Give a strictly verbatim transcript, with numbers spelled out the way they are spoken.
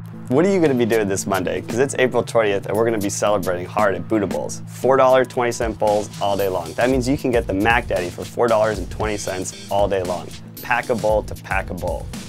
What are you gonna be doing this Monday? Because it's April twentieth and we're gonna be celebrating hard at Buddha Bowls. four dollar and twenty cent bowls all day long. That means you can get the Mac Daddy for four dollars and twenty cents all day long. Pack a bowl to pack a bowl.